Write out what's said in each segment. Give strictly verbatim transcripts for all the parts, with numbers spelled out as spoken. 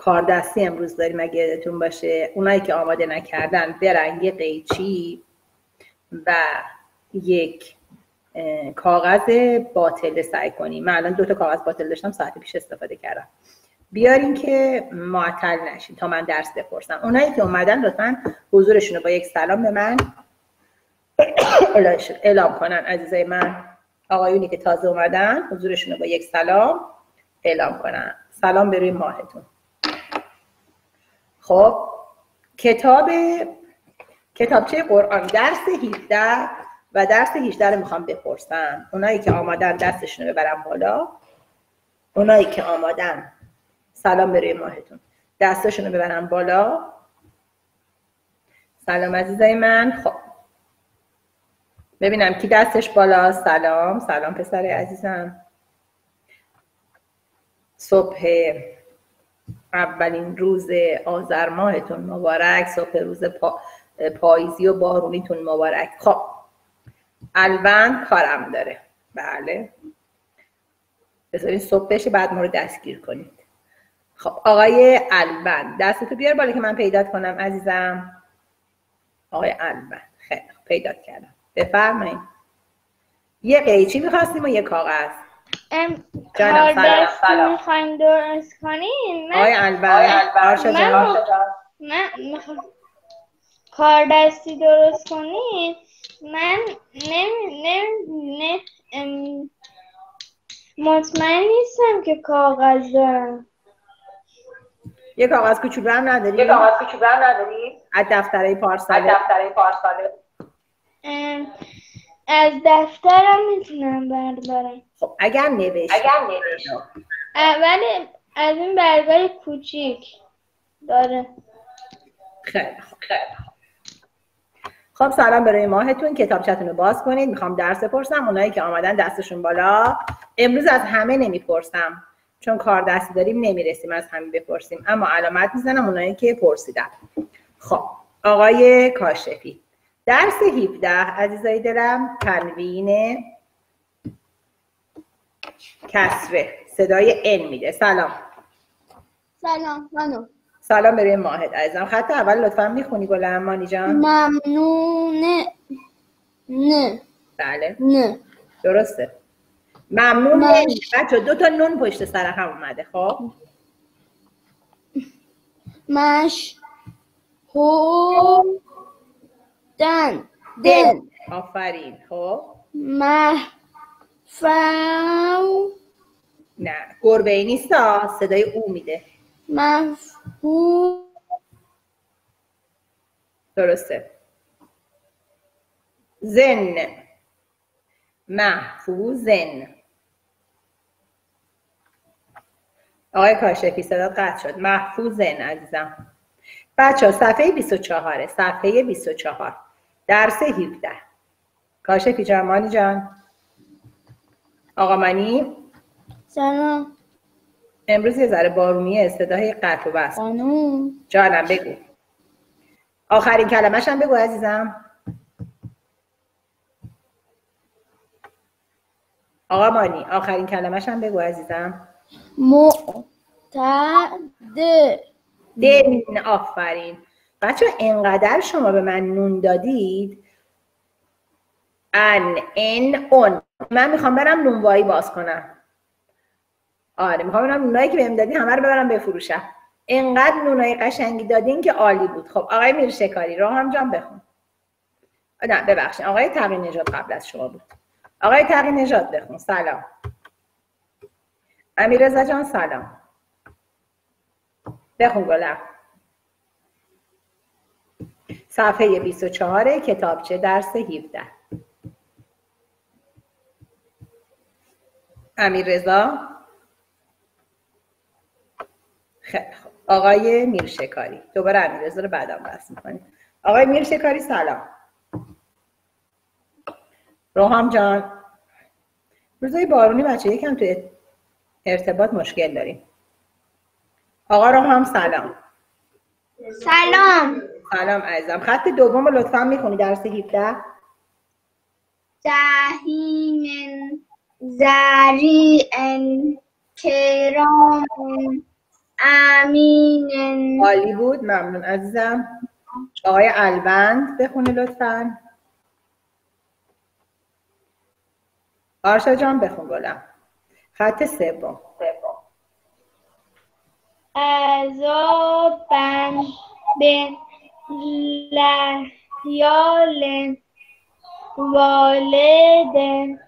کار دستی امروز داریم اگه یادتون باشه. اونایی که آماده نکردن برن یه قیچی و یک کاغذ باطل سعی کنیم. من الان دو تا کاغذ باطل داشتم ساعت پیش استفاده کردم. بیارین که معطل نشین تا من درس بپرسم. اونایی که اومدن لطفاً حضورشون رو با یک سلام به من اعلام کنن. عزیزای من، آقایونی که تازه اومدن حضورشون رو با یک سلام اعلام کنن. سلام به روی ماهتون. خب کتاب کتابچه قرآن درس هفده و درس هجده رو میخوام بپرسم. اونایی که آمادن دستشون رو ببرن بالا. اونایی که آمادن سلام به روی ماهتون دستشون رو ببرن بالا. سلام عزیزای من. خب ببینم کی دستش بالا. سلام سلام پسر عزیزم. صبح اولین روز آذر ماهتون مبارک. صبح روز پا... پاییزی و بارونیتون مبارک. خب الوند کارم داره. بله بذارین صبح بشه بعد ما رو دستگیر کنید. خب آقای الوند دستتو بیار بالا که من پیدات کنم عزیزم. آقای الوند خیلی پیدات کردم. بفرمایید. یه قیچی میخواستیم و یه کاغذ. ام کار دستی میخوایم درست کنیم. آقای الوند آرشا جان من میخوام کار دستی درست کنیم. من نمی نمی نمی مطمئن نیستم که کاغذ دارم. یه کاغذ کوچولو هم نداری؟ یه کاغذ کوچولو هم نداری؟ از دفتره پارساله. از دفتره پارساله. از دفترم میتونم بردارم. خب اگر نوشت اگر نوشت ولی از این برگای کوچیک داره. خیلی خب خیلی خب سلام برای ماهتون. کتابچه‌تون رو باز کنید. میخوام درس بپرسم. اونایی که آمدن دستشون بالا. امروز از همه نمیپرسم چون کار دستی داریم نمیرسیم از همه بپرسیم، اما علامت میزنم اونایی که پرسیدن. خب آقای کاشفی درس هفده عزیزای دلم تنوین کسره صدای ان میده. سلام. سلام منو. سلام برای ماهت عزیزم. خط اول لطفا میخونی گلم مانی جان؟ ممنونه. نه. بله. نه. درسته. ممنون. بچه دو تا نون پشت سر هم اومده. خب مش هو دن دن. آفرین. خب مفو نه گربه ای نیست ها، صدای او میده. مفهو درسته. زن محفوظن. آقای کاشفی صدا قطع شد. محفوظن عزیزم. بچه ها صفحه بیست و چهار صفحه بیست و چهار درس هفده. کاشفی جان مانی جان. آقا مانی سلام. امروز یه ذره بارونیه صدای قطع و وصل. خانوم جانم بگو. آخرین کلمه‌ش هم بگو عزیزم. آقا مانی آخرین کلمه‌ش هم بگو عزیزم. معتد دن. آفرین. بچه اینقدر شما به من نون دادید. ان ان اون. من میخوام برم نونوایی باز کنم. آره میخوام برم نونایی که بهم دادین همه رو ببرم بفروشم. اینقدر نونای قشنگی دادین که عالی بود. خب آقای میرشکاری راهم جان بخون. نه ببخشید آقای تقی نژاد قبل از شما بود. آقای تقی نژاد بخون. سلام. امیررضا جان سلام. بخون گلم. صفحه بیست و چهار کتابچه درس هفده. امیررضا. خیلی خوب. آقای میرشکاری. دوباره امیررضا رو بعدم بحث می‌کنیم. آقای میرشکاری سلام. روحام جان. روزای بارونی بچه یکم تو ارتباط مشکل داریم. آقا روحام سلام. سلام. سلام عزیزم. خط دوم رو لطفا میخونی درس هفده. تهیم زریع کرام امین. عالی بود، ممنون عزیزم. آقای الوند بخونه لطفاً. آرشا جان بخون گلم. خط سوم. عذابن به لحیال والد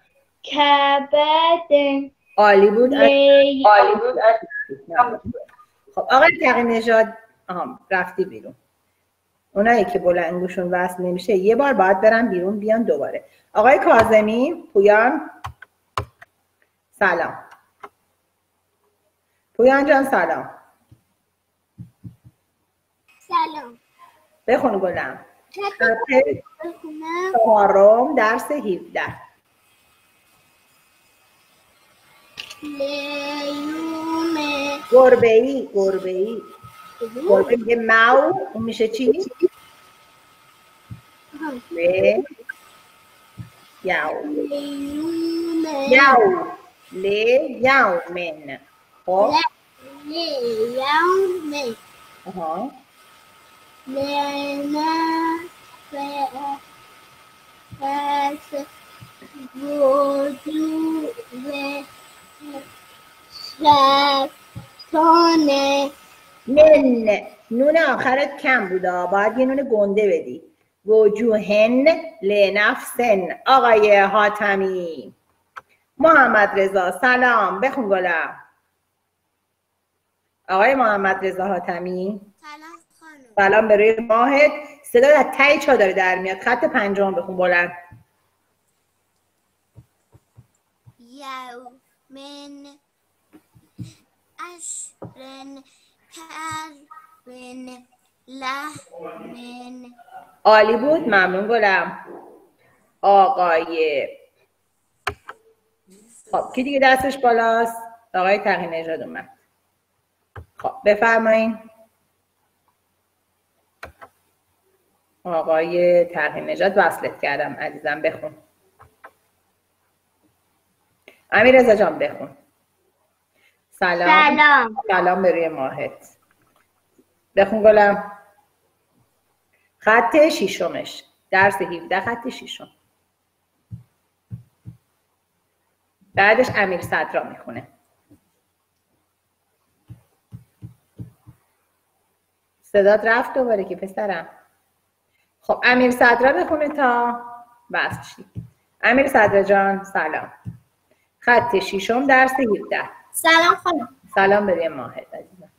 کبد. عالی بود. لی- عالی بود. خب آقای تقی نژاد، آها رفتی بیرون. اونایی که بلندگوشون وصل نمیشه یه بار باید برن بیرون بیان دوباره. آقای کاظمی، پویان سلام. پویان جان سلام. سلام. بخون گلم. بخونم. چهارم درس هفده. لیوم گربه ای گربه ای گربه میگه مو، اون میشه چی؟ ل یاو لیوم یاو ل یومن. خب لیوم آها لنا فس وجود شیطانه. من نون آخرت کم بوده، باید یه نون گنده بدی. وجوهن لنفسن. آقای حاتمی. محمد رضا سلام. بخون گلم. آقای محمد رضا حاتمی سلام خانم. سلام به روی ماهت. صدا از ته چادر در میاد. خط پنجم بخون بلند. یومن اشرن کرن لحمن. عالی بود، ممنون گلم. آقای خب کی دیگه دستش بالاست؟ آقای تقی نژاد اومد. خب بفرمایین. آقای تقی نژاد وصلت کردم عزیزم، بخون. امیر رضا جان بخون. سلام. سلام. سلام به روی ماهت. بخون گلم. خط شیشمش درس هفده خط شیشم. بعدش امیر صدرا میخونه. صدات رفت دوباره که پسرم. خب امیر صدرا بخونه تا بس شی. امیر صدرا جان سلام. خط شیشم درس هفده. سلام خانم. سلام به روی ماهت عزیزم.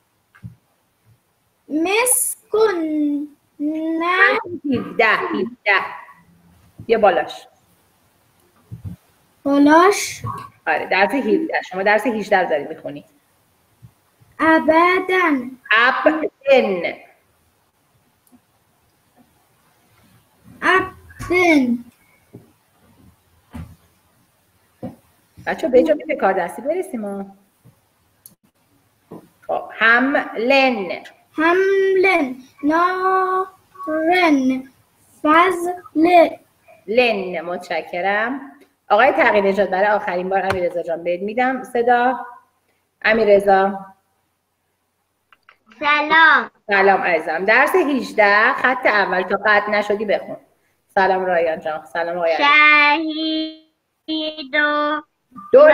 مسکن نه هفده هفده یه بالاش. بالاش آره درس هفده. شما درس هجده رو داری میخونی. ابدن ابدن ابدن. بچه به جا به کار دستی برسیم ها. خب حملن حملن نارن فضل. لن. متشکرم. آقای تقی نژاد برای آخرین بار امیررضا جان بهت میدم صدا. امیررضا سلام. سلام عزیزم. درس هجده خط اول تا قطع نشدی بخون. سلام رایان جان. سلام آقای شهید و دور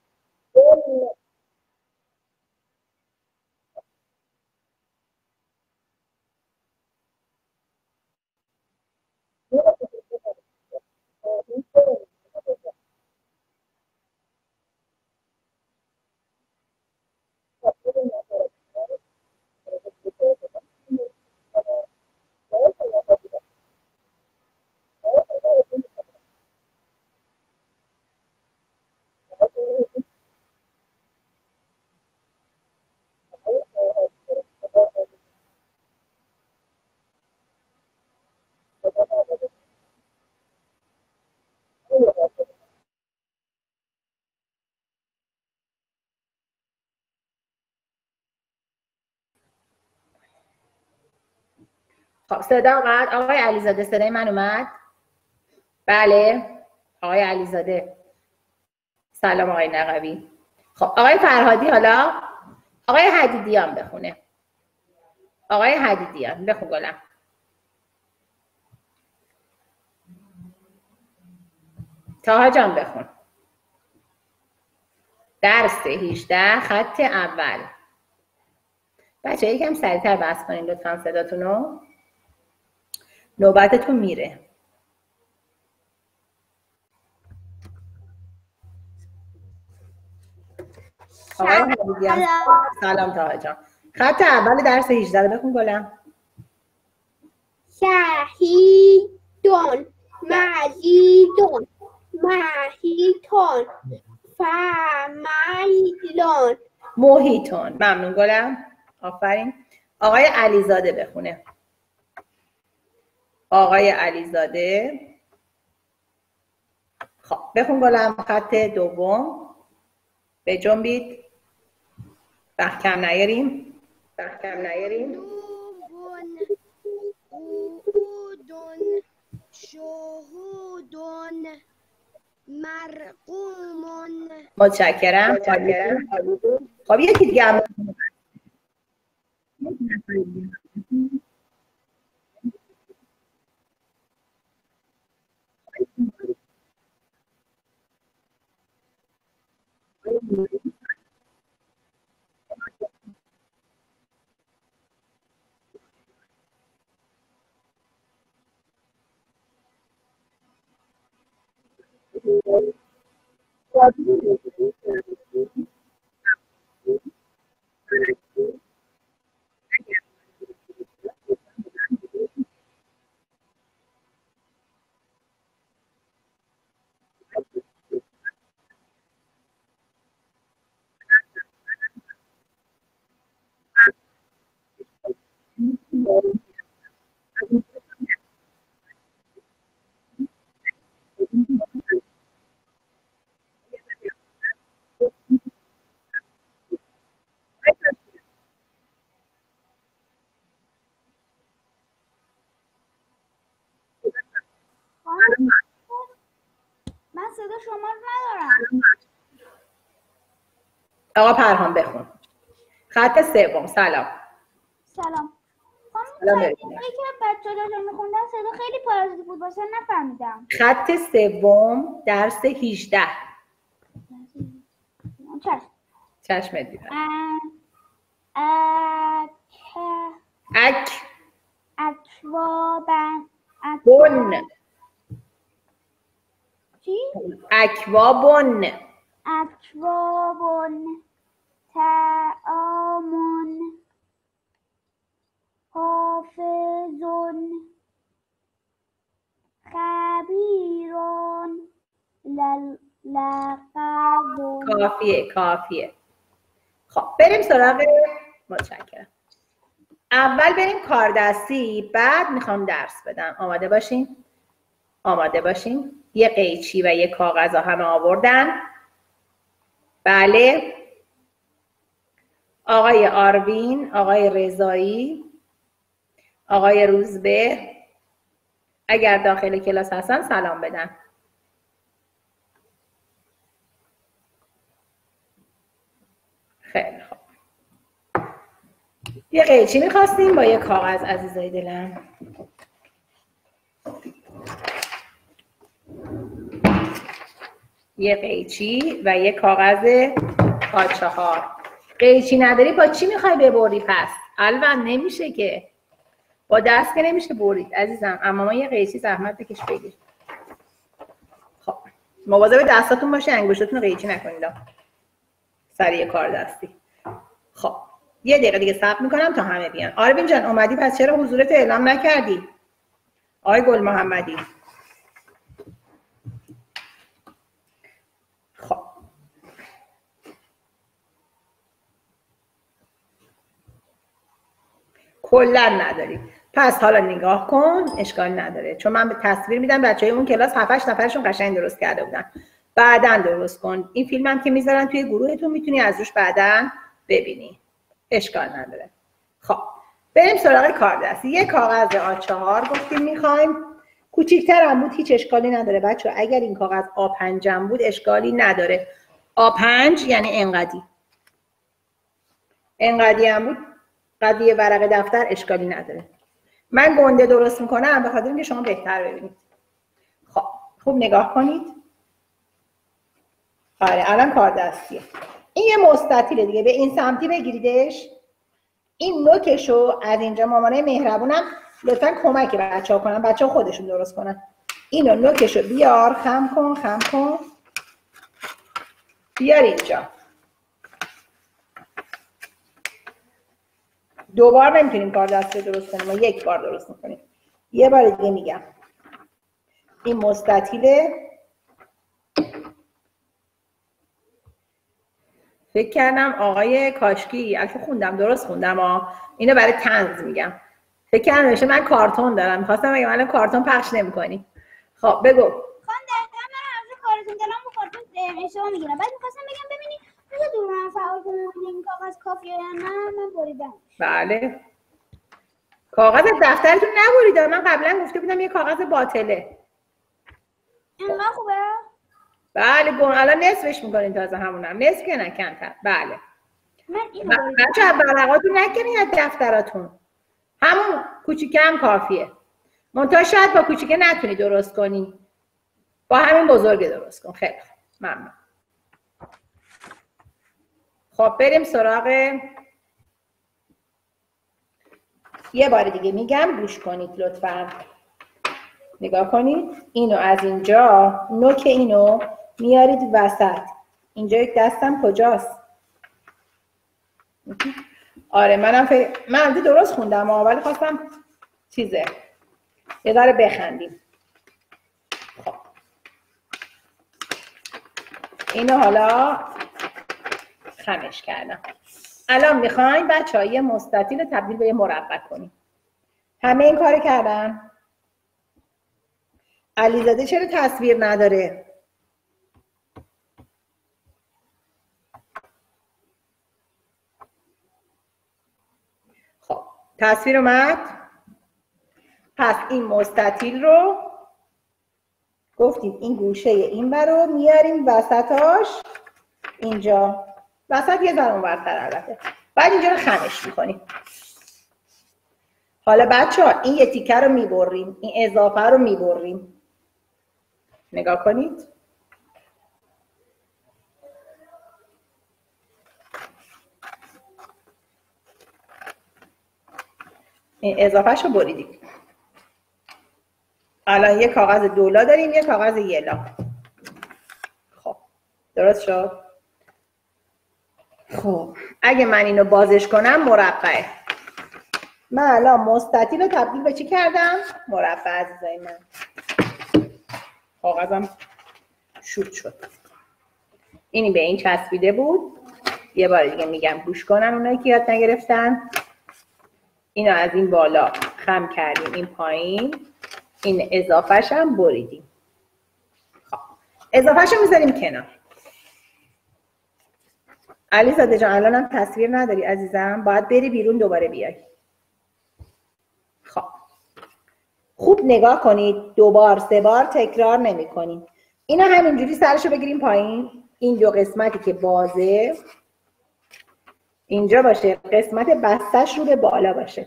خب صدا اومد. آقای علیزاده صدای من اومد؟ بله آقای علیزاده. سلام آقای نقوی. خب آقای فرهادی حالا آقای حدیدیان بخونه. آقای حدیدیان بخون گلم. تاها جان بخون. درس هجده خط اول. بچه یکم سریعتر بس کنین لطفا صداتونو. نوبتتون میره. آقای حدیدیان سلام تاها جان. خط اول درس هجده رو بخون گلم. شهیدون مجیدون محیطون فمیلون محیطون. ممنون گلم. آفرین. آقای علیزاده بخونه. آقای علیزاده. خب بخون گلم. خط دوم. به جنبید. وقت کم نیاریم. وقت کم نیاریم. قعودون شهودون مرقومون. متشکرم. خب یکی دیگه هم من صدا شما رو ندارم. آقا پرهام بخون. خط سوم. سلام. سلام. سلام خانم ببینم. یکی از بچه‌ها داشتن می‌خوندن صدا خیلی پارازیت بود واسه نفهمیدم. خط سوم درس هجده. چشم. چشمت دیدم. اک اک اکوابن بن. چی؟ اکوابن. اکوابن تعامن حافظون خبیرون لقبون. کافیه کافیه. خب بریم سراغ. متشکرم. اول بریم کاردستی، بعد میخوام درس بدم. آماده باشین؟ آماده باشین؟ یه قیچی و یه کاغذ همه آوردن. بله. آقای آروین، آقای رضایی، آقای روزبه اگر داخل کلاس هستن سلام بدن. خیلی خوب. یه قیچی میخواستیم با یه کاغذ عزیزای دلم. یه قیچی و یه کاغذ آ چهار. قیچی نداری با چی میخوای ببری پس؟ البته نمیشه که. با دست که نمیشه برید عزیزم. اما ما یه قیچی زحمت بکش بگیر. خب مواظب دستاتون باشه انگشتاتون رو قیچی نکنید. سریع کار دستی. خب یه دقیقه دیگه صبر میکنم تا همه بیان. آروین جان اومدی پس چرا حضورت اعلام نکردی؟ آقای گل محمدی. خب کلا نداری. پس حالا نگاه کن اشکال نداره چون من به تصویر میدم. بچهای اون کلاس هفت هشت نفرشون قشنگ درست کرده بودن. بعداً درست کن. این فیلم هم که میذارن توی گروهتون میتونی از روش بعداً ببینی. اشکال نداره. خب بریم سراغ کاردستی. یه کاغذ آ چهار گفتیم میخوایم. کوچیک‌تر هم بود هیچ اشکالی نداره بچه‌ها. اگر این کاغذ آ پنج هم بود اشکالی نداره. آ پنج یعنی انقدی. این قضیه هم بود، قضیه ورق دفتر اشکالی نداره. من گنده درست میکنم به خاطر اینکه شما بهتر ببینید. خب خوب نگاه کنید. آره الان کار دستیه. این یه مستطیله دیگه، به این سمتی بگیریدش. این نوکشو از اینجا، مامانای مهربونم لطفا کمک بچه‌ها کنن، بچه‌ها خودشون درست کنن. اینو نوکشو بیار، خم کن خم کن، بیار اینجا. دوبار نمیتونیم کار دستی درست کنیم، ما یک بار درست میکنیم. یه بار دیگه میگم، این مستطیله. فکر کردم آقای کاشکی، البته خوندم درست خوندم ها، اینو برای طنز میگم. فکر کردم نوشته من کارتون دارم، میخواستم بگم الان کارتون پخش نمیکنی. خب بگو. خانم دقیقا من از کارتون دارم با کارتون اشتباه میگیرم. بعد میخواستم بگم ببینید میشه دور من فعال کنم این کاغذ کافیه یا نه؟ من بریدم. بله. کاغذ دفترتون نبریدم، من قبلا گفته بودم یه کاغذ باطله. اینقدر خوبه؟ بله گون الان نصفش میکنین، تازه همونم نصف که نه کمتر. بله من اینو بریدم. بچه ها ورقاتون نکنین از دفتراتون، همون کوچیکه هم کافیه. منتها شاید با کوچیکه نتونی درست کنی، با همین بزرگ درست کن. خیلی ممنون. خب بریم سراغ، یه بار دیگه میگم گوش کنید لطفا. نگاه کنید، اینو از اینجا نوک اینو میارید وسط. اینجا یک دستم کجاست؟ آره منم ف... من درست خوندم ولی خواستم چیزه یه ذره بخندیم. خب اینو حالا خمش کردم. الان میخوایم بچه ها یه مستطیل تبدیل به یه مربع کنیم. همه این کار کردن. علیزاده چرا تصویر نداره؟ خب تصویر اومد. پس این مستطیل رو گفتید این گوشه این رو میاریم وسطاش اینجا، وسط یه ذره اونورتر البته. بعد اینجا رو خمش میکنیم. حالا بچه ها این یه تیکه رو میبریم، این اضافه رو میبریم. نگاه کنید. این اضافهش رو بریدیم. الان یه کاغذ دولا داریم، یه کاغذ یلا. خب درست شد. خب اگه من اینو بازش کنم مربعه. من الان مستطیل رو تبدیل به چی کردم؟ مربع عزیزای من. کاغذم شوت شد. اینی به این چسبیده بود. یه بار دیگه میگم گوش کنن اونایی که یاد نگرفتن. اینو از این بالا خم کردیم این پایین. این اضافهش هم بریدیم. خب اضافهش رو میذاریم کنار. علیزاده جان الانم تصویر نداری عزیزم، باید بری بیرون دوباره بیای. خب خوب نگاه کنید، دوبار سه بار تکرار نمی کنیم. اینا همینجوری سرشو بگیریم پایین. این دو قسمتی که بازه اینجا باشه، قسمت بستش رو به بالا باشه.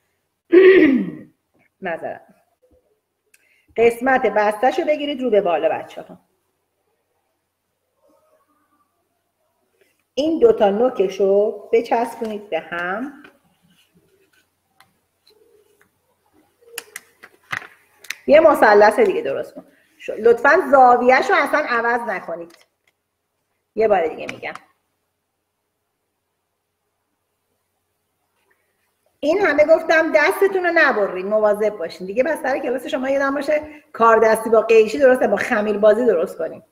معذرت. قسمت بستش رو بگیرید رو به بالا بچه ها. این دوتا نوکش رو بچسبونید به هم. یه مثلث دیگه درست کن. لطفاً زاویه‌اش رو اصلا عوض نکنید. یه بار دیگه میگم. این همه گفتم دستتون رو نبرید، مواظب باشین. دیگه بس سر کلاس شما یادم باشه کار دستی با قیچی درسته، با خمیر بازی درست کنیم.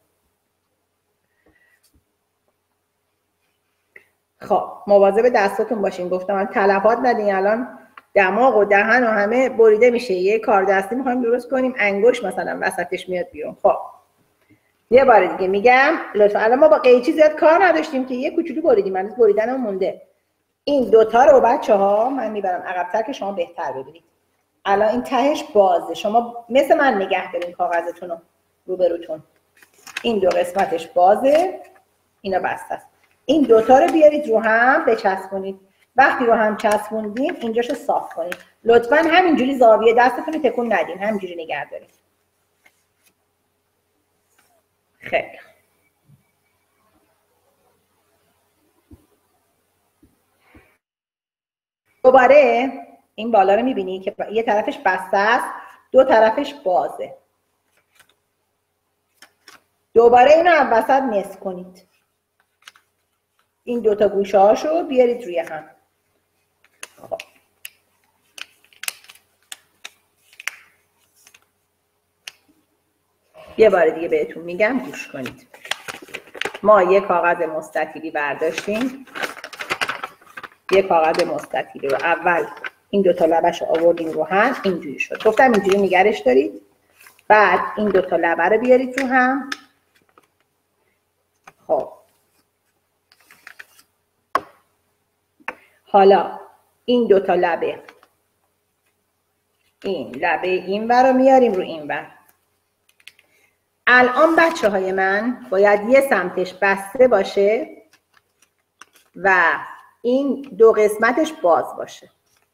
خب مواظب دستاتون باشین. گفتم من تلفات ندین، الان دماغ و دهن و همه بریده میشه. یه کار دستی میخوایم درست کنیم، انگوش مثلا وسطش میاد بیرون. خب یه بار دیگه میگم لطفا. الان ما با قیچی زیاد کار نداشتیم که یه کوچولو بریدیم، الان بریدنم مونده. این دوتا رو بچه ها من میبرم عقب‌تر که شما بهتر ببینید. الان این تهش بازه، شما مثل من نگه دارین کاغذتون رو روبروتون. این دو قسمتش بازه، اینا بسته است. این دوتا رو بیارید رو هم بچسبونید. وقتی رو هم چسبوندیم اینجاشو صاف کنید. لطفاً همینجوری زاویه دستتون رو تکون ندین، همینجوری نگه دارید. خیلی دوباره این بالا رو میبینی که یه طرفش بسته است، دو طرفش بازه. دوباره اینو از وسط نصف کنید. این دوتا گوشه هاشو بیارید روی هم. خب. یه بار دیگه بهتون میگم گوش کنید. ما یه کاغذ مستطیلی برداشتیم. یه کاغذ مستطیلی رو اول این دوتا لبش رو آوردیم رو هم، اینجوری شد. گفتم اینجوری نگرش دارید. بعد این دوتا لبه رو بیارید رو هم. خب حالا این دوتا لبه، این لبه این ور رو میاریم رو این ور. الان بچه های من باید یه سمتش بسته باشه و این دو قسمتش باز باشه.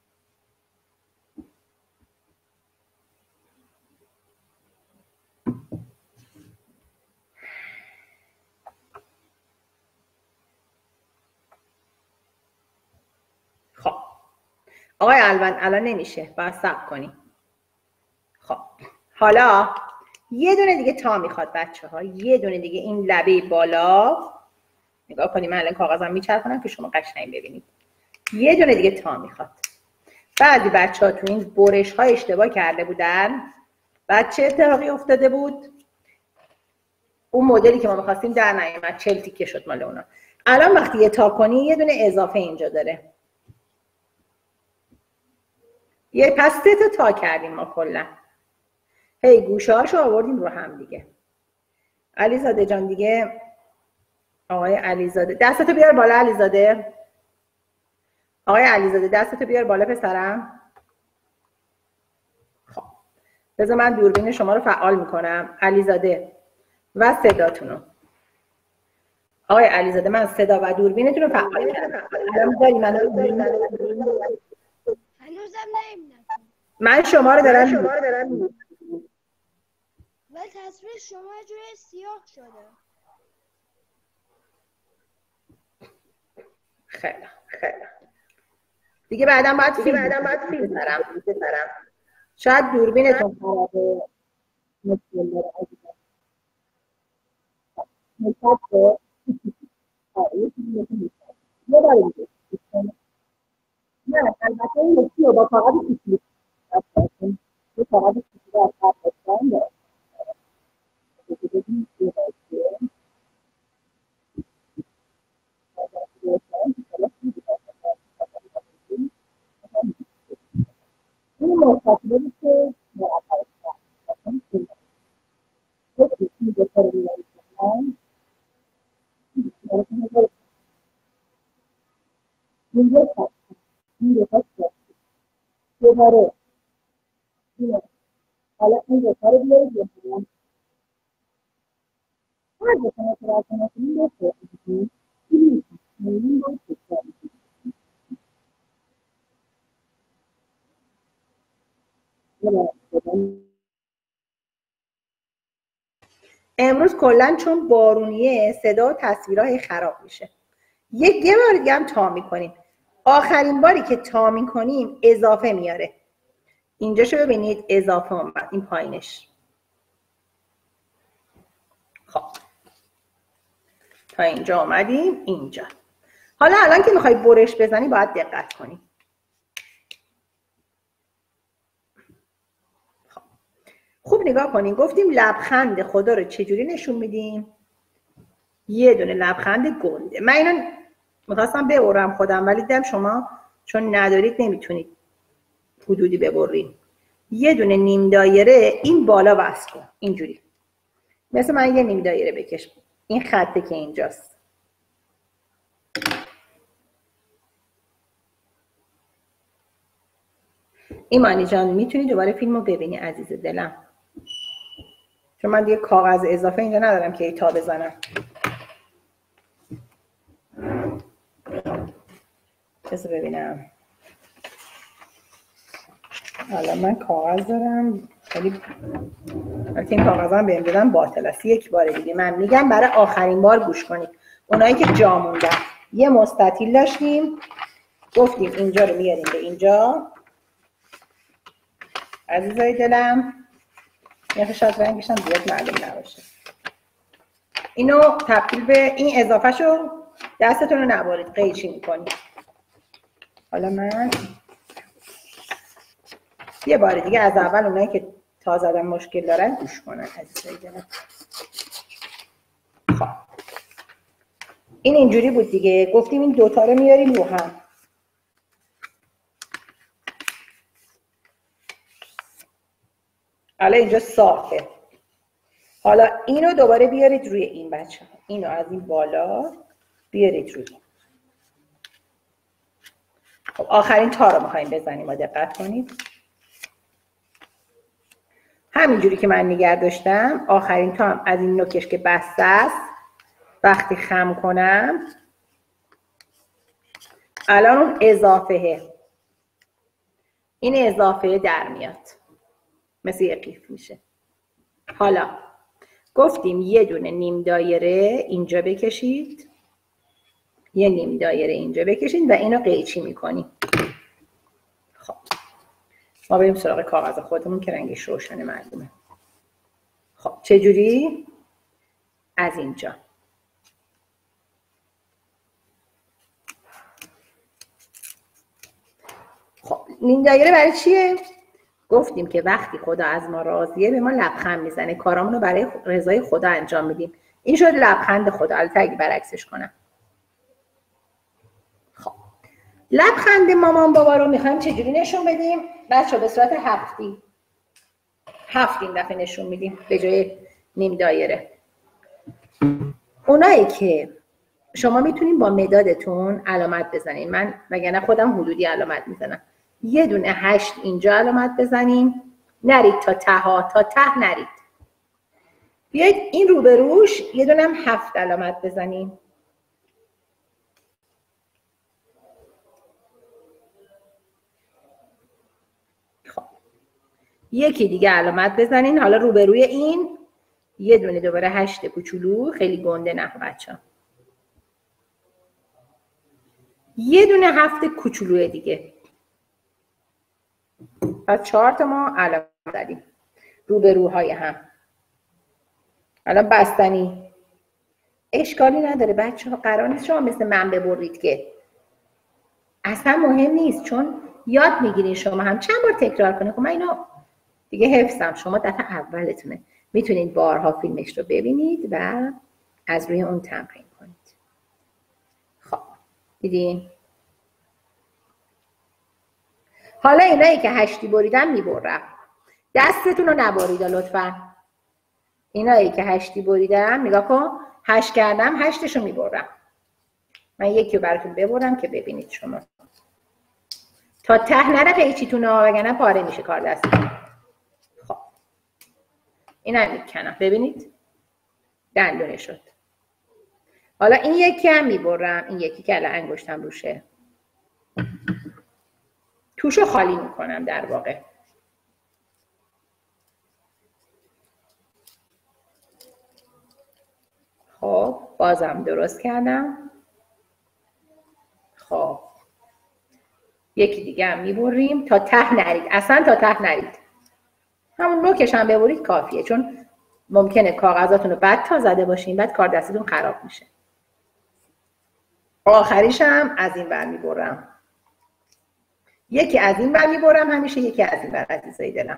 خب آقای الوند الان نمیشه، باید صبر کنیم. خب حالا یه دونه دیگه تا میخواد بچه ها، یه دونه دیگه این لبه بالا نگاه کنیم. من الان کاغذم میچرخونم که شما قشنگ ببینید. یه دونه دیگه تا میخواد. بعضی بچه ها تو این برش ها اشتباه کرده بودن. بعد چه اتفاقی افتاده بود؟ اون مدلی که ما میخواستیم در نیامد، چل تیکه شد مال اونا. الان وقتی یه تا کنی یه دونه اضافه اینجا داره. یه پس سه تا تا کردیم ما کلا. هی گوشه هاشو آوردیم رو هم دیگه. علیزاده جان دیگه، آقای علیزاده دستتو بیار بالا. علیزاده آقای علیزاده دستتو بیار بالا پسرم. خب بذار من دوربین شما رو فعال میکنم علیزاده و صداتونو. آقای علیزاده من صدا و دوربینتون رو فعال کردم. الان داری منو هنوزم نمیدونم. من شما رو دارم شما رو دارم ولی تصویر شما جوری سیاه شده. خیلی خیلی دیگه بعدم باید فیلم بعدم باید فیلم بذارم بذارم. شاید دوربینتون خرابه. مشکل داره عزیزم. مشکل یه بار دیگه. نه البته این یکی رو با کاغذ کوچیک داشتم. یه کاغذ کوچیک رو از قبل داشتم. این مستطیلی که مرتب کردم یکی این دو تا رو میارید کنم. این دو تا این دو تا دوباره اینه. حالا این دو تا رو بیارید بکنم. هر دو تا رو کنم این دو تا این این این دو تا امروز کلا چون بارونیه صدا و تصویرهای خراب میشه. یک یه بار دیگه هم تا میکنیم. آخرین باری که تا میکنیم اضافه میاره. اینجاشو ببینید اضافه اومد این پایینش. خب تا اینجا اومدیم اینجا. حالا الان که میخوای برش بزنی باید دقت کنی. خب خوب نگاه کنین. گفتیم لبخند خدا رو چجوری نشون میدیم؟ یه دونه لبخند گنده. من اینو میخواستم ببرم خودم ولی دیدم شما چون ندارید نمیتونید حدودی ببرید. یه دونه نیم دایره این بالا وصل کن اینجوری. مثل من یه نیم دایره بکش. این خطه که اینجاست. ایمانی جان میتونی دوباره فیلمو ببینی عزیز دلم. چون من دیگه کاغذ اضافه اینجا ندارم که تا بزنم. بذار ببینم. حالا من کاغذ دارم خیلی البته این کاغذا هم بهم دادن باطل است. یک بار دیگه من میگم برای آخرین بار گوش کنید. اونایی که جا موندن یه مستطیل داشتیم گفتیم اینجا رو میاریم به اینجا. عزیزای دلم یه شاید رنگش هم زیاد معلوم نباشه. اینو تبدیل به این اضافه شو دستتون رو نبارید قیچی میکنید. حالا من یه بار دیگه از اول اونایی که تا زدن مشکل دارن گوش کنن عزیزای دلم. خب این اینجوری بود دیگه. گفتیم این دوتا رو میاریم رو هم. حالا اینجا صافه. حالا اینو دوباره بیارید روی این بچه ها. اینو از این بالا بیارید روی. خب آخرین تا رو میخواییم بزنیم و دقت کنید. همینجوری که من نگه داشتم آخرین تا هم از این نوکش که بسته است وقتی خم کنم الان اون اضافه این اضافه در میاد مثل یه قیف میشه. حالا گفتیم یه دونه نیم دایره اینجا بکشید یه نیم دایره اینجا بکشید و اینو قیچی میکنیم. خب ما بریم سراغ کاغذ خودمون که رنگش روشن معلومه. خب چجوری؟ از اینجا خب نیم دایره برای چیه؟ گفتیم که وقتی خدا از ما راضیه به ما لبخند میزنه. کارامون رو برای رضای خدا انجام میدیم. این شد لبخند خدا. البته اگه برعکسش کنم. خب لبخند مامان بابا رو میخوایم چجوری نشون بدیم؟ بچه به صورت هفتی هفت این دفعه نشون میدیم به جای نیم دایره. اونایی که شما میتونین با مدادتون علامت بزنین. من وگرنه خودم حدودی علامت میزنم. یه دونه هشت اینجا علامت بزنین. نرید تا ته ها تا ته نرید. بیایید این روبروش یه دونه هم هفت علامت بزنین. خب یکی دیگه علامت بزنین. حالا روبروی این یه دونه دوباره هشت کوچولو. خیلی گنده نه بچه‌ها. یه دونه هفت کوچولو دیگه. پس چهار تا ما علامت زدیم روبروهای هم. الان بستنی اشکالی نداره بچه ها. قرار نیست شما مثل من ببرید که اصلا مهم نیست چون یاد میگیرین. شما هم چند بار تکرار کنید. خب من اینو دیگه حفظم. شما دفعه اولتونه میتونید بارها فیلمش رو ببینید و از روی اون تمرین کنید. خب دیدین؟ حالا اینایی که هشتی بریدن میبرم. دستتون رو نبارید لطفا. اینایی که هشتی بریدم نگاه کن. هشت کردم هشتشو میبرم. من یکی رو براتون ببرم که ببینید شما. تا ته نره قیچیتون ها وگرنه پاره میشه کار دستتون. خب اینم میکنم. ببینید دندونه شد. حالا این یکی هم میبرم. این یکی که الان انگشتم روشه توشو خالی میکنم در واقع. خب بازم درست کردم. خب یکی دیگه هم میبریم تا ته نرید. اصلا تا ته نرید. همون نوکش هم ببرید کافیه چون ممکنه کاغذاتون رو بد تا زده باشین بعد کار دستتون خراب میشه. آخریش هم از این ور میبرم. یکی از این ور میبرم همیشه. یکی از این ور عزیزای دلم.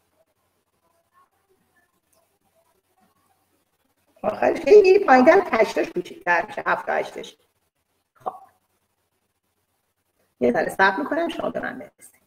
آخرش خیلی پایین تر هشتاش کوچیک‌تر میشه. هفت تا هشتاش. خب یه ذره صبر میکنم شما به من برسید.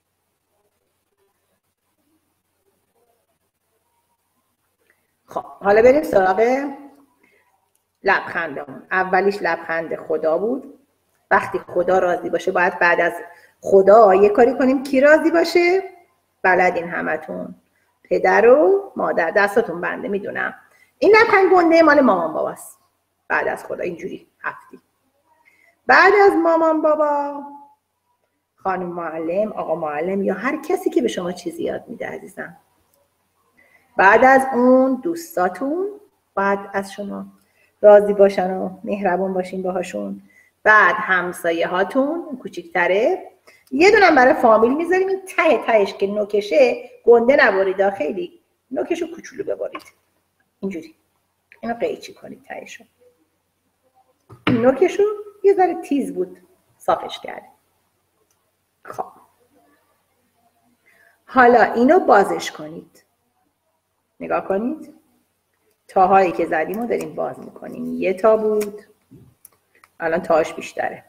خب حالا بریم سراغ لبخندمون. اولیش لبخند خدا بود. وقتی خدا راضی باشه باید بعد از خدا یه کاری کنیم کی راضی باشه؟ بلدین همتون. پدر و مادر. دستتون بنده میدونم. این لبخند گنده مال مامان باباست. بعد از خدا اینجوری هفتی. بعد از مامان بابا خانم معلم، آقا معلم یا هر کسی که به شما چیزی یاد میده عزیزم. بعد از اون دوستاتون بعد از شما راضی باشن و مهربون باشین باهاشون. بعد همسایه هاتون کوچیک‌تره. یه دونم برای فامیل میذاریم این ته تهش که نوکشه گنده نبرید، خیلی نوکشو کوچولو ببرید اینجوری، اینو قیچی کنید تهشو. این نوکشو یه ذره تیز بود صافش کردیم. خب حالا اینو بازش کنید، نگاه کنید تاهایی که زدیم رو داریم باز میکنیم. یه تا بود، الان تاش بیشتره.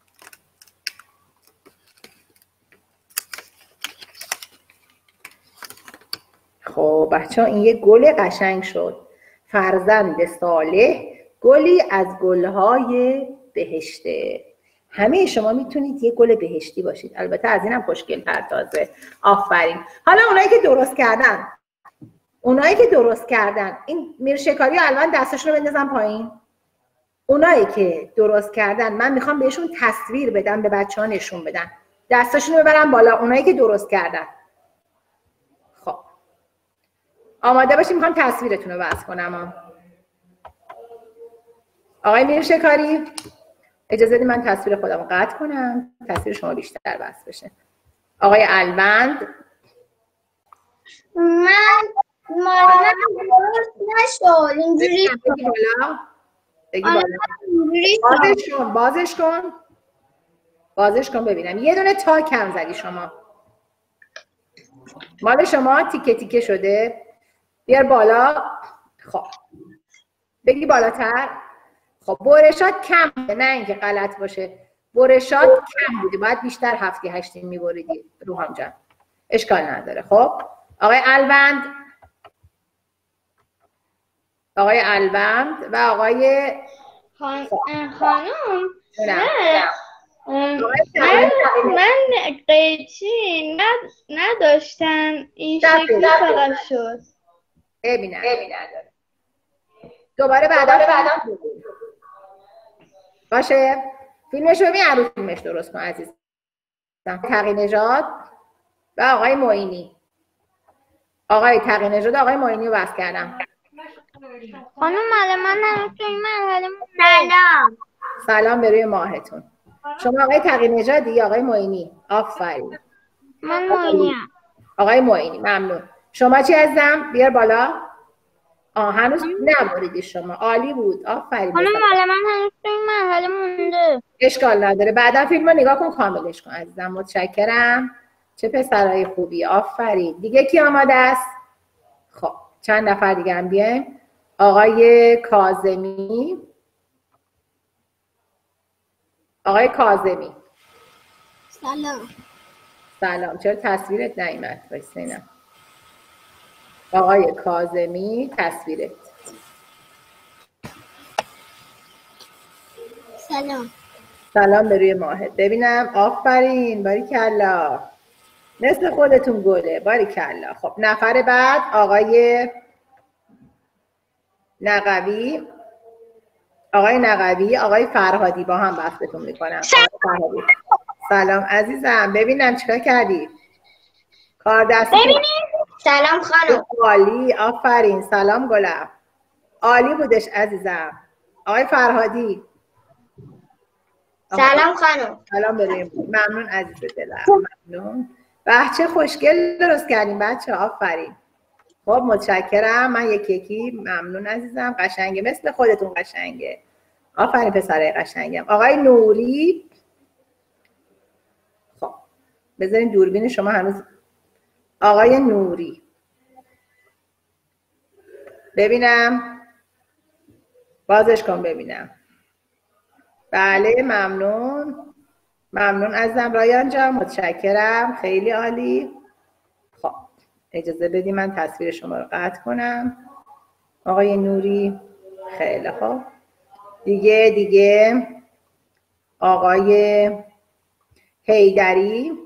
خب بچه ها این یه گل قشنگ شد. فرزند صالح گلی از گلهای بهشته. همه شما میتونید یه گل بهشتی باشید، البته از اینم خوشگل تر تازه. آفرین. حالا اونایی که درست کردن اونایی که درست کردن این میرشکاری الان دستشون رو بندازن پایین. اونایی که درست کردن من میخوام بهشون تصویر بدم، به بچه ها نشون بدن، دستشون رو ببرن بالا. اونایی که درست کردن خب آماده باشیم، میخوام تصویرتون رو وصل کنم. آقای میرشکاری اجازه بدید من تصویر خودم رو قطع کنم، تصویر شما بیشتر وصل بشه. آقای الوند من مامان درست نشد اینجوری. بگی بالا بگی بالا. بازش کن بازش کن بازش کن ببینم. یه دونه تا کم زدی شما، مال شما تیکه تیکه شده. بیار بالا. خب بگی بالاتر. خب برشات کم بوده، نه اینکه غلط باشه، برشات کم بوده، باید بیشتر هفتی هشتی میبریدی روحام جان. اشکال نداره. خب آقای الوند آقای الوند و آقای خان... خانم نه من من قیچی ند... نداشتم، این شکلی فقط شد. ببینم دوباره بعدا بعدا باشه. فیلمش رو ببین، عروس فیلمش درست کن عزیزم. تقی نژاد و آقای معینی. آقای تقی نژاد آقای معینی رو وصل کردم. خانم مال من هنوز تو این مرحله سلام. سلام به روی ماهتون. شما آقای تقی نژادی یا آقای معینی؟ آفرین. من معینیم. آقای معینی ممنون. شما چی عزیزم؟ بیار بالا. آه هنوز نبریدی شما. عالی بود. آفرین. خانم مال من هنوز تو این مرحله مونده. اشکال نداره، بعدا فیلم رو نگاه کن کاملش کن عزیزم. متشکرم. چه پسرای خوبی. آفرین. دیگه کی آماده است؟ خب چند نفر دیگه هم بیایم. آقای کاظمی. آقای کاظمی سلام. سلام. چرا تصویرت نیامد؟ وایسا اینا. آقای کاظمی تصویرت. سلام. سلام به روی ماهت. ببینم. آفرین. باریکلا. مثل خودتون گله. باریکلا. خب نفر بعد آقای نقوی. آقای نقوی آقای فرهادی با هم بحثتون میکنم. سلام. سلام عزیزم. ببینم چیکار کردی؟ کار دستی. ببینید. سلام خانم. عالی. آفرین. سلام گلم. عالی بودش عزیزم. آقای فرهادی. سلام خانم. سلام بریم. ممنون عزیز دلم. ممنون. بچه خوشگل درست کردیم بچه. آفرین. خب متشکرم. من یکی یکی. ممنون عزیزم. قشنگه، مثل خودتون قشنگه. آفرین پسرای قشنگم. آقای نوری. خب بذارین دوربین شما هنوز. آقای نوری ببینم. بازش کن ببینم. بله ممنون. ممنون عزیزم رایان جان. متشکرم. خیلی عالی. خب اجازه بدی من تصویر شما رو قطع کنم. آقای نوری. خیلی خوب. دیگه دیگه آقای حیدری.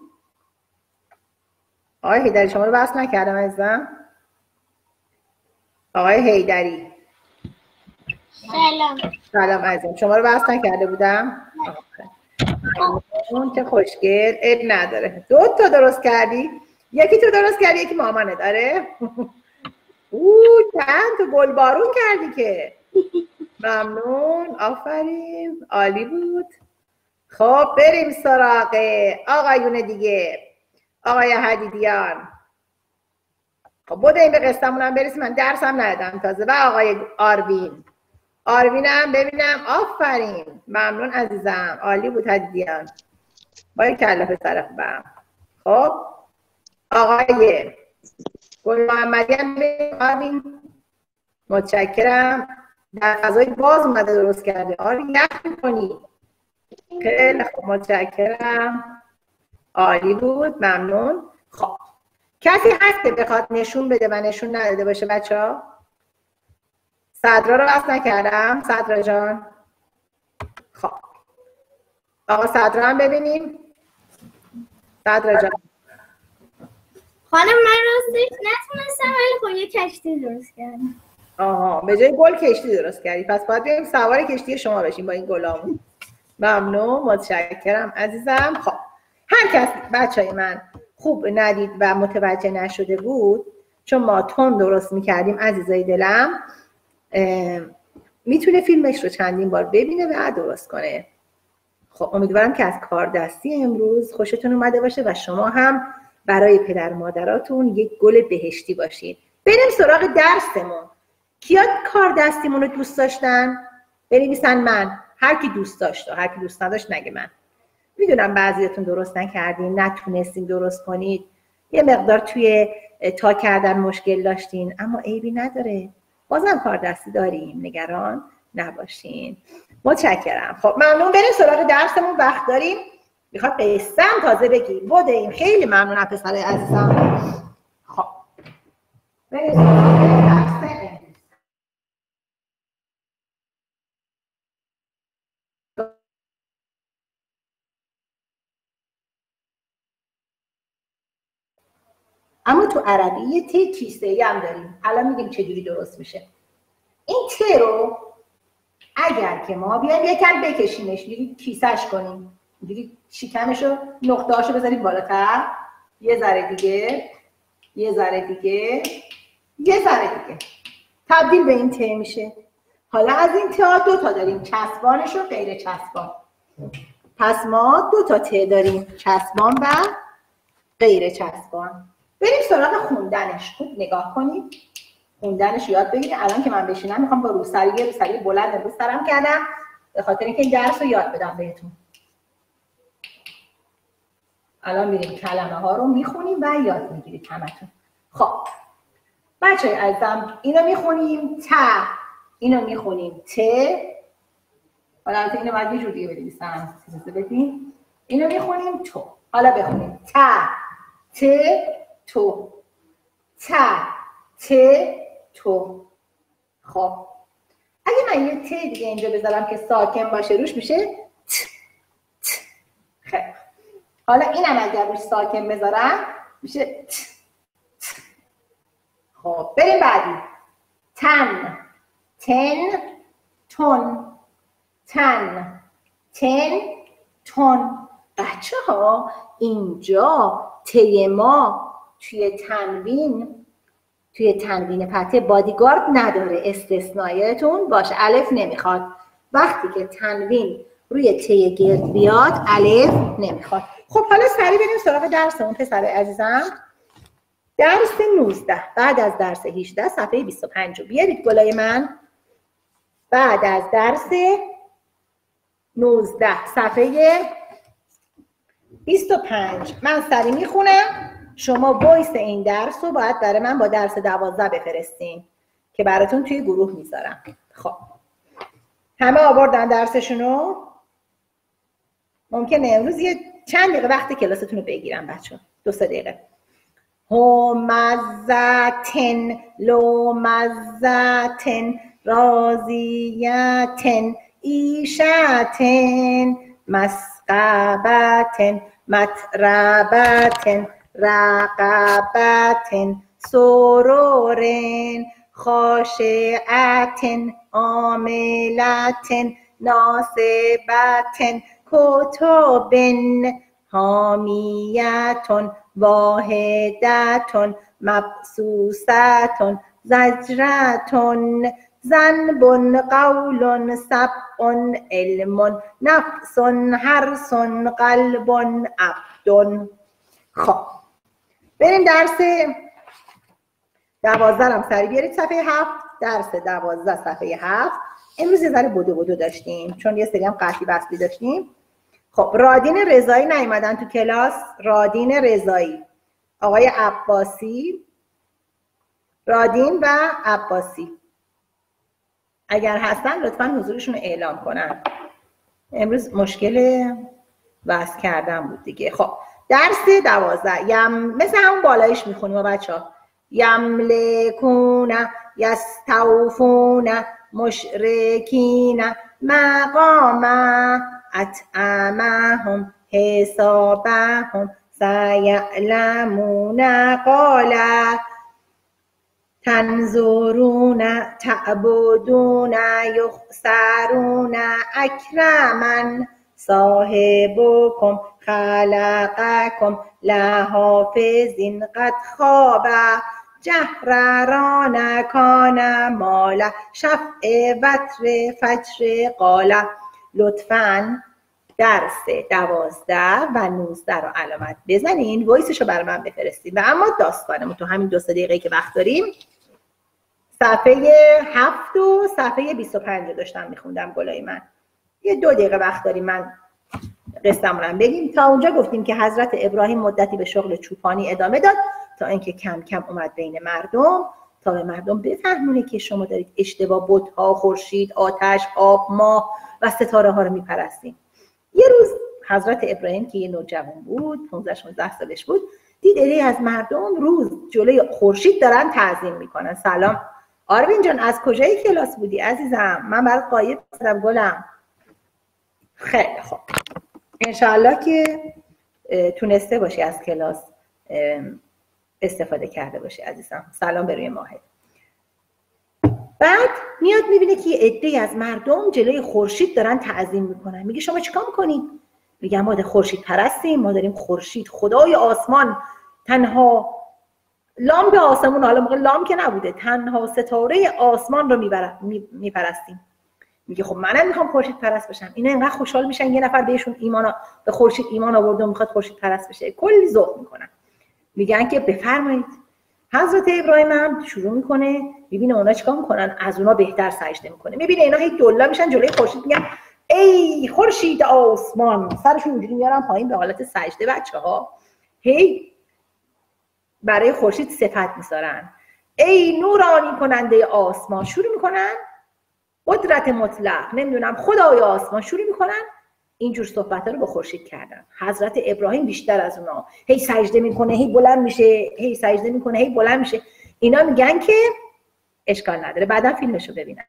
آقای حیدری شما رو وصل نکردم عزیزم. آقای حیدری. سلام. سلام عزیزم. شما رو بحث نکرده بودم؟ اون که خوشگل. عیب نداره. دو تا درست کردی؟ یکی تو درست کردی، یکی مامانه داره. اوه چند تا گل بارون کردی که. ممنون. آفرین. عالی بود. خب بریم سراغ آقایون دیگه. آقای حدیدیان. خب بودیم به قصتمون هم برسیم. من درسم ندادم تازه. و آقای آروین. آروینم ببینم. آفرین. ممنون عزیزم. عالی بود حدیدیان. باید کله پسر خوبم. خب آقای گل محمدی هم ببینیم. آروین متشکرم. در فضای باز اومده درست کرده. آروین یخ میکنی. خیلی خوب متشکرم. عالی بود. ممنون. خب کسی هست که بخواد نشون بده و نشون نداده باشه بچه ها؟ صدرا رو بس نکردم. صدرا جان. خب آقا صدرا هم ببینیم. صدرا جان. خانم من راستش نتونستم ولی خب یه کشتی درست کردم. آها به جای گل کشتی درست کردی. پس باید بریم سوار کشتی شما بشیم با این گلامون. ممنون. متشکرم عزیزم. خب هر کسی بچهای من خوب ندید و متوجه نشده بود چون ما تون درست میکردیم عزیزای دلم میتونه فیلمش رو چندین بار ببینه و درست کنه. خب امیدوارم که از کار دستی امروز خوشتون اومده باشه و شما هم برای پدر مادراتون یک گل بهشتی باشید. بریم سراغ درسمون. کیا کار دستیمون رو دوست داشتن؟ بنویسن من. هر کی دوست داشت و هر کی دوست نداشت نگه من. میدونم بعضیاتون درست نکردین، نتونستین درست کنید، یه مقدار توی تا کردن مشکل داشتین، اما عیبی نداره، بازم کار دستی داریم، نگران نباشین. متشکرم. خب ممنون. بریم سراغ درسمون. وقت داریم. میخواد قصه‌ام تازه بگیم. بودیم. خیلی ممنونم پسرای عزیزم. خب بریم سراغ درس امروز. اما تو عربی یه ت کیسه‌ای هم داریم. الان میگیم چجوری درست میشه. این ت رو اگر که ما بیایم یکم بکشیمش، اینجوری کیسه‌اش کنیم، اینجوری شکمش رو نقطه‌هاشو بذاریم بالاتر، یه ذره دیگه، یه ذره دیگه، یه ذره دیگه، تبدیل به این ت میشه. حالا از این ت دو تا داریم، چسبانش و غیر چسبان. پس ما دو تا ت داریم، چسبان و غیر چسبان. بریم سراغ خوندنش. خوب نگاه کنید. خوندنش یاد بگیرید. الان که من بشینم میخوام با روسری روسری بلند امروز سرم کردم به خاطر اینکه این درس رو یاد بدم بهتون. الان میریم کلمه ها رو میخونیم و یاد میگیرید همتون. خب بچه‌های عزیزم اینو میخونیم ت، اینو میخونیم ت. حالا البته اینو باید یه جور دیگه بنویسم. اجازه بدین. اینو میخونیم تو. حالا بخونیم ت ت تو، ت ت تو. خب اگه من یه ت دیگه اینجا بذارم که ساکن باشه روش میشه ت ت. خب حالا اینم اگر روش ساکن بذارم میشه ت ت. خب بریم بعدی. تن تن تون، تن تن تون. بچه ها اینجا ته ما توی تنوین توی تنوین فتحه بادیگارد نداره، استثناییتون باشه، الف نمیخواد. وقتی که تنوین روی ته گرد بیاد الف نمیخواد. خب حالا سریع بریم سراغ درسمون پسر عزیزم. درس نوزده بعد از درس هجده صفحه بیست و پنج رو بیارید گلای من. بعد از درس نوزده صفحه بیست و پنج من سریع میخونم. شما وایس این درس رو باید برای من با درس دوازده بفرستین که براتون توی گروه میذارم. خب همه آوردن درسشونو؟ ممکنه امروز یه چند دقیقه وقت کلاستون رو بگیرم بچه، دو سه دقیقه. همزتن لومزتن راضیتن ایشتن مسقبتن مطربتن رقبتن سرورن خاشعة عاملة ناصبة کتب حامیة واحدة مبسوسة زجرة ذنب قول سبع علم نفس حرص قلب عبد. خب بریم درس دوازده هم سری بیارید صفحه هفت. درس دوازده صفحه هفت. امروز یه ذره بدو بدو داشتیم چون یه سری هم قطعی بستی داشتیم. خب رادین رضایی نیومدن تو کلاس. رادین رضایی، آقای عباسی، رادین و عباسی اگر هستن لطفا حضورشون رو اعلام کنن. امروز مشکل وصل کردن بود دیگه. خب درس دوازده یم مثل همون بالایش میخونیم بچه ها. یملکون یستوفون مشرکین مقام اطعمهم حسابهم سیعلمون قال تنظرون تعبدون یخسرون اکرما صاحبكم خلقكم لحافظ قد خواب جهرران کان مال شفع وتر فجر قال. لطفاً درس دوازده و نوزده رو علامت بزنین، وایسش رو برای من بفرستین. و اما داستانمون تو همین دو سه دقیقه که وقت داریم صفحه هفت و صفحه بیست و پنج داشتم میخوندم گلای من. یه دو دقیقه وقت داریم من قصه‌مون رو بگیم. تا اونجا گفتیم که حضرت ابراهیم مدتی به شغل چوپانی ادامه داد تا اینکه کم کم اومد بین مردم تا به مردم بفهمونه که شما دارید اشتباه بت‌ها، خورشید، آتش، آب، ماه و ستاره ها رو میپرستین. یه روز حضرت ابراهیم که یه نوجوان بود، پانزده شانزده سالش بود، دید عده‌ای از مردم روز جلوی خورشید دارن تعظیم میکنن. سلام آروین جان، از کجای کلاس بودی عزیزم؟ من برات غایب شدم گلم. خیلی خوب، انشاءالله که تونسته باشی از کلاس استفاده کرده باشی عزیزم. سلام به روی ماهت. بعد میاد میبینه که یه عده‌ای از مردم جلوی خورشید دارن تعظیم میکنن. میگه شما چیکار میکنین؟ میگن ما خورشید پرستیم، ما داریم خورشید خدای آسمان، تنها لامپ آسمون، حالا موقع لامپ که نبوده، تنها ستاره آسمان رو میپرستیم. میگه خب منم میخوام خورشید پرست بشم. اینا اینقدر خوشحال میشن یه نفر بهشون ایمان به خورشید ایمان آورده و میخواد خورشید پرست بشه، کلی ذوق میکنن. میگن که بفرمایید. حضرت ابراهیم هم شروع میکنه، میبینه اونا چیکار میکنن، از اونا بهتر سجده میکنه. میبینه اینا هی دلا میشن جلوی خورشید، میگن ای خورشید آسمان، سرشون اینجوری میارن پایین به حالت سجده. بچه‌ها هی برای خورشید صفت میذارن. ای نورانی کننده آسمان، شروع میکنن قدرت مطلق، نمیدونم خدای آسمان، شروع میکنن اینجور صحبت رو با خورشید کردن. حضرت ابراهیم بیشتر از اونا هی سجده میکنه، هی بلند میشه، هی سجده میکنه، هی بلند میشه. اینا میگن که اشکال نداره، بعدا فیلمشو ببینن.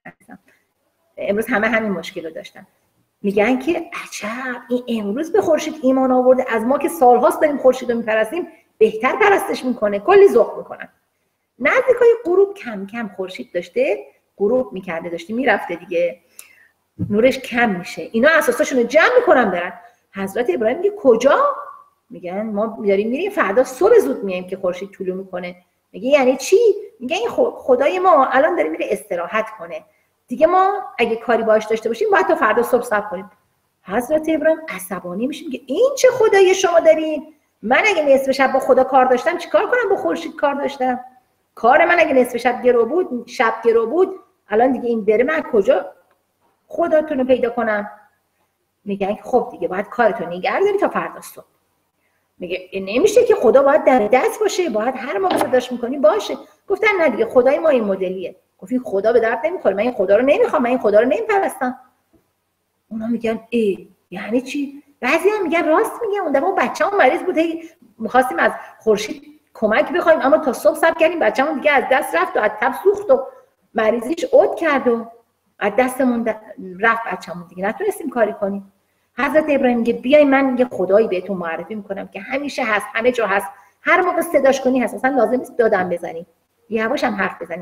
امروز همه همین مشکل رو داشتن. میگن که عجب این امروز به خورشید ایمان آورده، از ما که سالهاست داریم خورشید رو میپرستیم بهتر پرستش میکنه، کلی ذوق میکنن. نزدیکای غروب کم کم خورشید داشته غروب میکرده، داشته میرفته دیگه، نورش کم میشه. اینا اساساشون رو جمع میکنن برن. حضرت ابراهیم میگه کجا؟ میگن ما داریم میریم فردا صبح زود میایم که خورشید طلوع میکنه. میگه یعنی چی؟ میگه این خدای ما الان داره میره استراحت کنه دیگه، ما اگه کاری باش داشته باشیم باید تا فردا صبح صبر کنیم. حضرت ابراهیم عصبانی میشه، میگه این چه خدایی شما دارین؟ من اگه نصف شب با خدا کار داشتم چیکار کنم؟ با خورشید کار داشتم. کار من اگه نصف شب گرو بود، شب گرو بود، الان دیگه این بره من کجا خداتون رو پیدا کنم؟ میگن که خب دیگه باید کارتون نگه داری تا فردا صبح. میگه نمیشه که خدا باید در دست باشه، باید هر موقع صداش میکنی باشه. گفتن نه دیگه خدای ما این مدلیه. گفتی خدا به درد نمیخوره، من این خدا رو نمیخوام، من این خدا رو نمیپرستم. اونا میگن ای یعنی چی؟ بعضی هم میگن راست میگه، اون دفعه بچه‌مون مریض بود، می‌خواستیم از خورشید کمک بخوایم اما تا صبح صبر کردیم، بچه‌مون دیگه از دست رفت و از تب سوخت و مریضیش عود کرد و از دستمون رفت بچه‌مون، دیگه نتونستیم کاری کنیم. حضرت ابراهیم میگه بیای من یه خدایی بهتون معرفی میکنم که همیشه هست، همه جا هست، هر موقع صداش کنی هست، اصلا لازم نیست دادم بزنی، یواش هم حرف بزنی هست.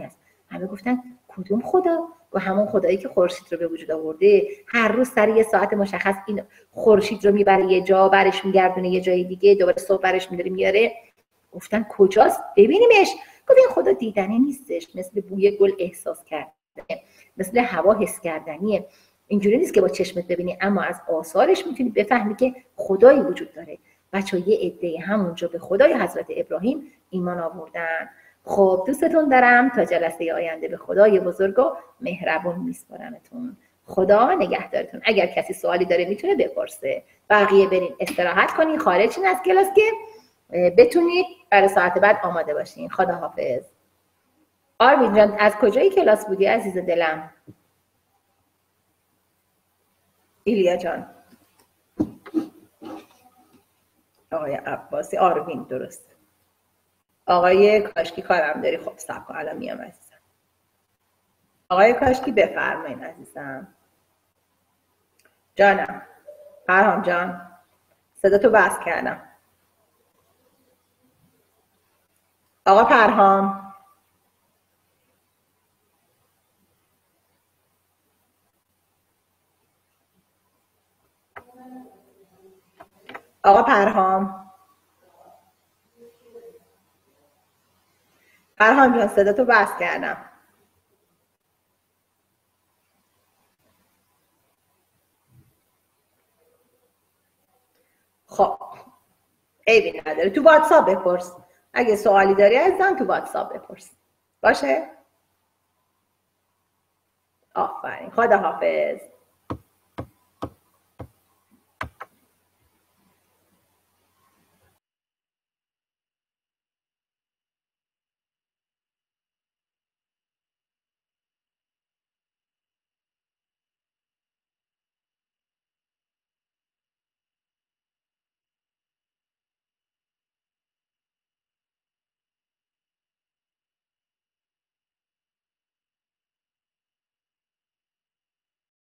همه گفتن کدوم خدا؟ گفت همون خدایی که خورشید رو به وجود آورده، هر روز سر یه ساعت مشخص این خورشید رو میبره یه جا، برش میگردونه یه جای دیگه، دوباره صبح برش میداره میاره. گفتن کجاست؟ ببینیمش. گفت این خدا دیدنی نیستش، مثل بوی گل احساس کردنه، مثل هوا حس کردنیه. اینجوری نیست که با چشمت ببینی، اما از آثارش میتونی بفهمی که خدایی وجود داره. بچه‌ها یه عده همونجا به خدای حضرت ابراهیم ایمان آوردن. خب دوستتون دارم، تا جلسه آینده به خدای بزرگ و مهربون میسپارمتون. خدا نگهدارتون. اگر کسی سوالی داره میتونه بپرسه. بقیه برین استراحت کنین، خارجین از کلاس که بتونید برای ساعت بعد آماده باشین. خدا حافظ. آرمین جان از کجای کلاس بودی عزیز دلم؟ ایلیا جان، آقای عباسی، آروین درست. آقای کاشکی کارم داری؟ خب صبر کن الان میام عزیزم. آقای کاشکی بفرمایید عزیزم. جانم پرهام جان، صدا تو بس کردم. آقا پرهام، آقا پرهام، پرهام جان صدا تو بس کردم. خب عیبی نداره، تو واتساپ بپرس. اگه سوالی داری عزیزم تو واتساپ بپرس. باشه؟ آفرین. خدا حافظ.